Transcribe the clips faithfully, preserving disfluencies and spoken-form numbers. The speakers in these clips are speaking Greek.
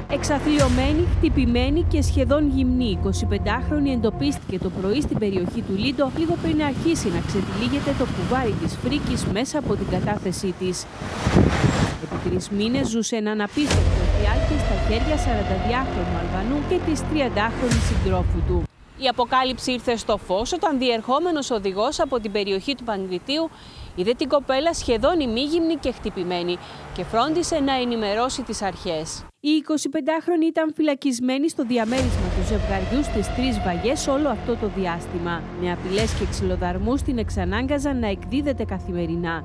Εξαθλιωμένη, χτυπημένη και σχεδόν γυμνή, η εικοσιπεντάχρονη εντοπίστηκε το πρωί στην περιοχή του Λίντο, λίγο πριν αρχίσει να ξετυλίγεται το κουβάρι της φρίκης μέσα από την κατάθεσή της. Επί τρεις μήνες ζούσε έναν απίστευτο εφιάλτη στα χέρια σαρανταδυάχρονου Αλβανού και της τριαντάχρονης συντρόφου του. Η αποκάλυψη ήρθε στο φως όταν διερχόμενος οδηγός από την περιοχή του Παγκριτίου είδε την κοπέλα σχεδόν ημίγυμνη και χτυπημένη και φρόντισε να ενημερώσει τις αρχές. Η εικοσιπεντάχρονη ήταν φυλακισμένη στο διαμέρισμα του ζευγαριού στις Τρεις Βαγιές όλο αυτό το διάστημα. Με απειλές και ξυλοδαρμούς την εξανάγκαζαν να εκδίδεται καθημερινά.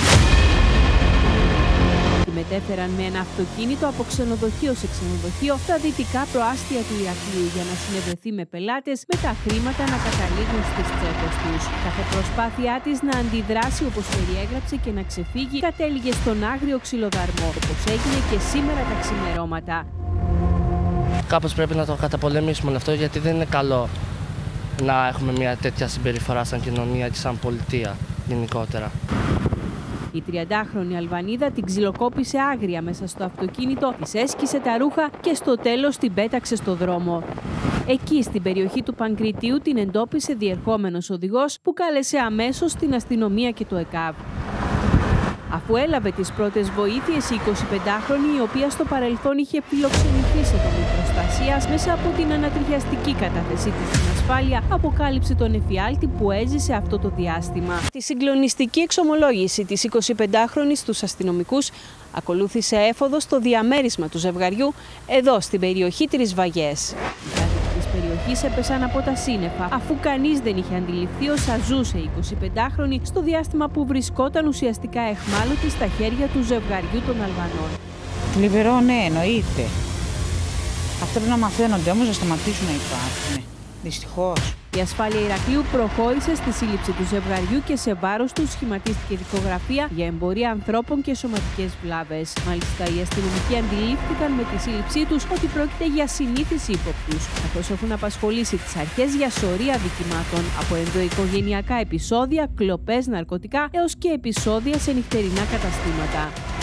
Τη μετέφεραν με ένα αυτοκίνητο από ξενοδοχείο σε ξενοδοχείο στα δυτικά προάστια του Ηρακλείου για να συνευρεθεί με πελάτες με τα χρήματα να καταλήγουν στις τσέπες τους. Κάθε προσπάθειά της να αντιδράσει όπως περιέγραψε και να ξεφύγει κατέληγε στον άγριο ξυλοδαρμό, όπως έγινε και σήμερα τα ξημερώματα. Κάπως πρέπει να το καταπολεμήσουμε αυτό, γιατί δεν είναι καλό να έχουμε μια τέτοια συμπεριφορά σαν κοινωνία και σαν πολιτεία γενικότερα. Η τριαντάχρονη Αλβανίδα την ξυλοκόπησε άγρια μέσα στο αυτοκίνητο, της έσκησε τα ρούχα και στο τέλος την πέταξε στο δρόμο. Εκεί, στην περιοχή του Παγκριτίου, την εντόπισε διερχόμενος οδηγός που κάλεσε αμέσως την αστυνομία και το ΕΚΑΒ. Αφού έλαβε τις πρώτες βοήθειες, η εικοσιπεντάχρονη, η οποία στο παρελθόν είχε φιλοξενηθεί σε δομή προστασίας, μέσα από την ανατριχιαστική κατάθεσή της στην ασφάλεια, αποκάλυψε τον εφιάλτη που έζησε αυτό το διάστημα. Τη συγκλονιστική εξομολόγηση της εικοσιπεντάχρονης στους αστυνομικούς ακολούθησε έφοδο στο διαμέρισμα του ζευγαριού, εδώ στην περιοχή Τρεις Βαγιές. Περιοχής έπεσαν από τα σύννεφα, αφού κανείς δεν είχε αντιληφθεί όσα ζούσε η εικοσιπεντάχρονη στο διάστημα που βρισκόταν ουσιαστικά αιχμάλωτη στα χέρια του ζευγαριού των Αλβανών. Λιβερό, ναι, εννοείται. Αυτά πρέπει να μαθαίνονται, όμως να σταματήσουν να υπάρχουν. Δυστυχώς. Η ασφάλεια Ηρακλείου προχώρησε στη σύλληψη του ζευγαριού και σε βάρος του σχηματίστηκε δικογραφία για εμπορία ανθρώπων και σωματικές βλάβες. Μάλιστα, οι αστυνομικοί αντιλήφθηκαν με τη σύλληψή τους ότι πρόκειται για συνήθεις ύποπτους, καθώς έχουν απασχολήσει τις αρχές για σωρία δικημάτων, από ενδοοικογενειακά επεισόδια, κλοπές, ναρκωτικά έως και επεισόδια σε νυχτερινά καταστήματα.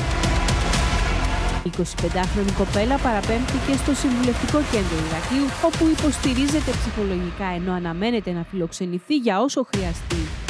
Η εικοσιπεντάχρονη κοπέλα παραπέμφθηκε στο Συμβουλευτικό Κέντρο Ηρακλείου, όπου υποστηρίζεται ψυχολογικά ενώ αναμένεται να φιλοξενηθεί για όσο χρειαστεί.